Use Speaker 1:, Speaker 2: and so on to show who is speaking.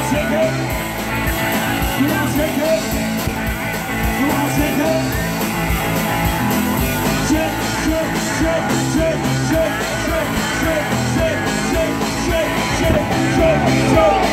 Speaker 1: shake it. Come on, shake it. Come on, shake it. Shake, shake, shake, shake, shake, shake, shake, shake, shake, shake, shake, shake, shake.